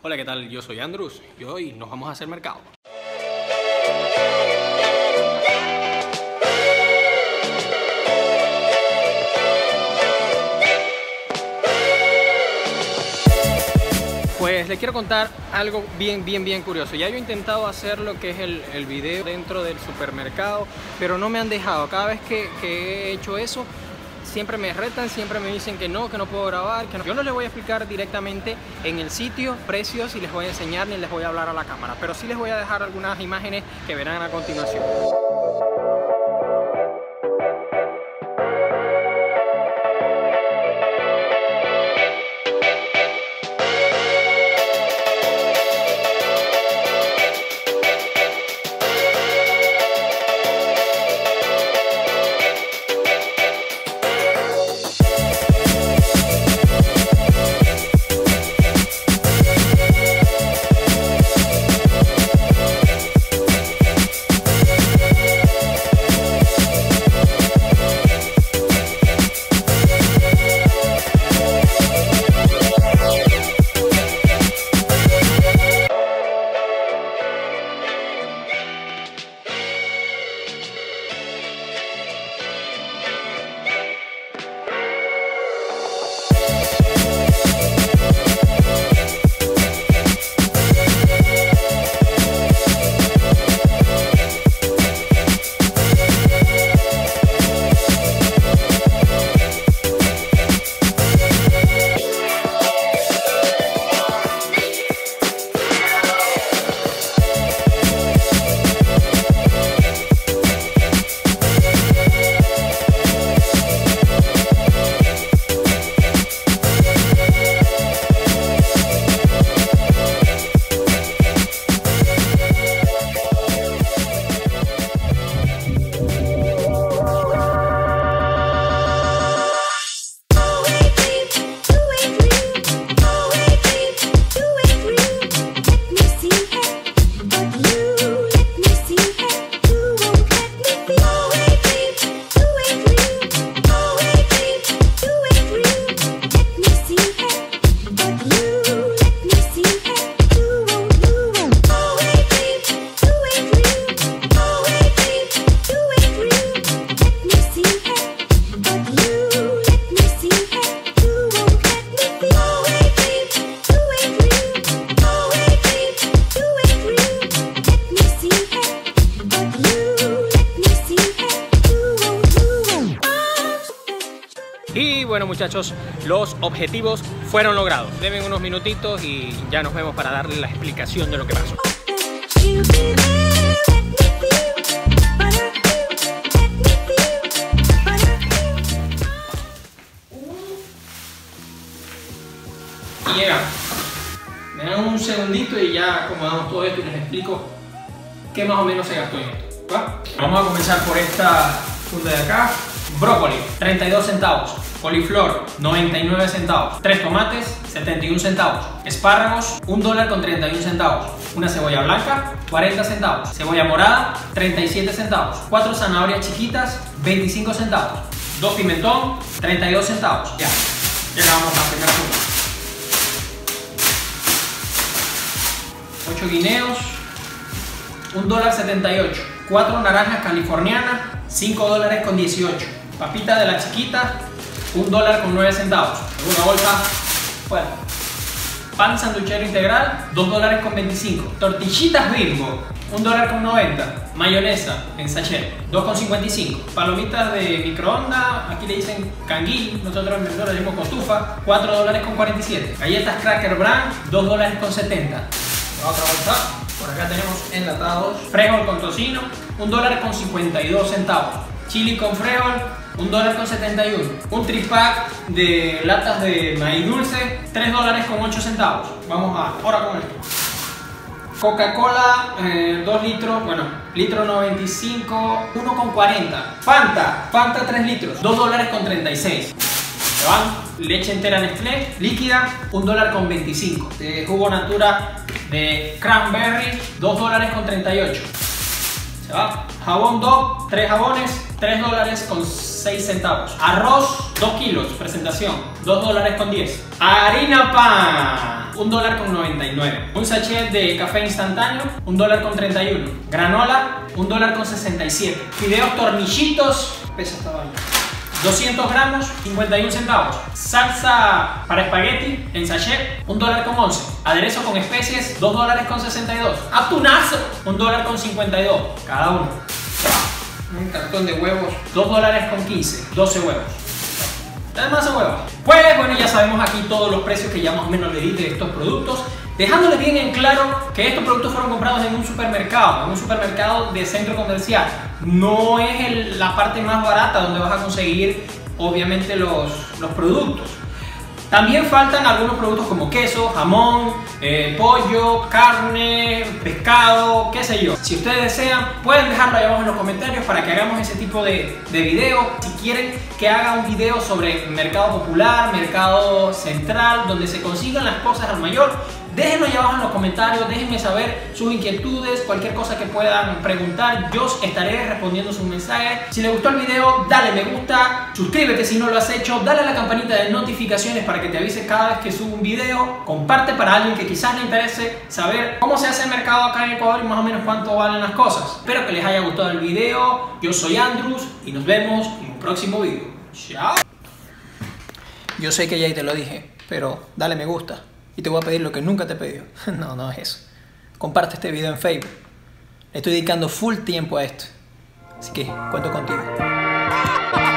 Hola, ¿qué tal? Yo soy Andrus y hoy nos vamos a hacer mercado. Pues les quiero contar algo bien curioso. Ya yo he intentado hacer lo que es el video dentro del supermercado, pero no me han dejado. Cada vez que he hecho eso, siempre me retan, siempre me dicen que no puedo grabar, que no. Yo no les voy a explicar directamente en el sitio precios y les voy a enseñar ni les voy a hablar a la cámara, pero sí les voy a dejar algunas imágenes que verán a continuación. Y bueno, muchachos, los objetivos fueron logrados. Deben unos minutitos y ya nos vemos para darle la explicación de lo que pasó. Y llega. Me dan un segundito y ya acomodamos todo esto y les explico qué más o menos se gastó en esto. ¿Va? Vamos a comenzar por esta funda de acá. Brócoli, 32 centavos. Coliflor, 99 centavos. 3 tomates, 71 centavos. Espárragos, $1.31. Una cebolla blanca, 40 centavos. Cebolla morada, 37 centavos. 4 zanahorias chiquitas, 25 centavos. 2 pimentón, 32 centavos. Ya, llegamos a la primera funda. 8 guineos, $1.78. 4 naranjas californianas, $5.18. Papita de la chiquita, $1.09. Segunda bolsa, fuera. Pan sanduchero integral, $2.25. Tortillitas Bimbo, $1.90. Mayonesa en sachet, $2.55. Palomitas de microondas, aquí le dicen canguil, nosotros en Venezuela le decimos costufa, $4.47. Galletas Cracker Brand, $2.70. Otra bolsa. Por acá tenemos enlatados. Frijol con tocino, $1.52. Chili con frijol, $1.71. Un tripack de latas de maíz dulce, $3.08. Vamos ahora con esto. Coca-Cola, 2 litros, bueno, litro 95, 1,40. Fanta 3 litros, $2.36. ¿Se van? Leche entera Nestlé, líquida, $1.25. Jugo Natura de cranberry, $2.38. Se va. Jabón Dove, 3 jabones, $3.06. Arroz 2 kilos, presentación, $2.10. Harina pan, $1.99. Un sachet de café instantáneo, $1.31. Granola, $1.67. Fideos tornillitos, pesa esta vaina, 200 gramos, 51 centavos. Salsa para espagueti en sachet, $1.11. Aderezo con especies, $2.62. Atunazo, $1.52 cada uno. Un cartón de huevos, $2.15, 12 huevos. Además de huevos. Pues bueno, ya sabemos aquí todos los precios que ya más o menos le di de estos productos, dejándoles bien en claro que estos productos fueron comprados en un supermercado de centro comercial. No es la parte más barata donde vas a conseguir obviamente los productos. También faltan algunos productos como queso, jamón, pollo, carne, pescado, qué sé yo. Si ustedes desean, pueden dejarlo ahí abajo en los comentarios para que hagamos ese tipo de video. Si quieren que haga un video sobre mercado popular, mercado central, donde se consigan las cosas al mayor, déjenlo ahí abajo en los comentarios, déjenme saber sus inquietudes, cualquier cosa que puedan preguntar, yo estaré respondiendo sus mensajes. Si les gustó el video, dale me gusta, suscríbete si no lo has hecho, dale a la campanita de notificaciones para que te avise cada vez que subo un video, comparte para alguien que quizás le interese saber cómo se hace el mercado acá en Ecuador y más o menos cuánto valen las cosas. Espero que les haya gustado el video, yo soy Andrus y nos vemos en un próximo video. Chao. Yo sé que ya te lo dije, pero dale me gusta. Y te voy a pedir lo que nunca te he pedido. No es eso. Comparte este video en Facebook. Le estoy dedicando full tiempo a esto. Así que cuento contigo.